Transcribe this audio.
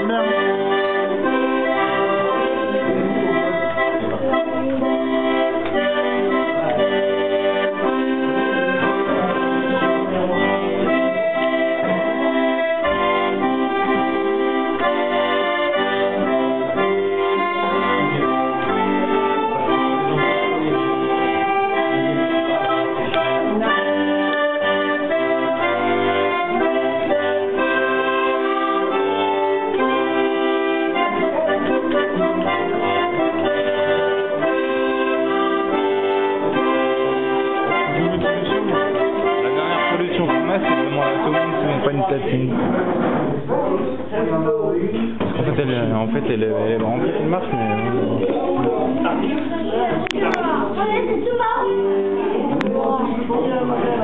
bien. C'est vraiment la seconde, c'est pas une platine. En fait, elle est remplie de marche, mais... C'est tout marrant.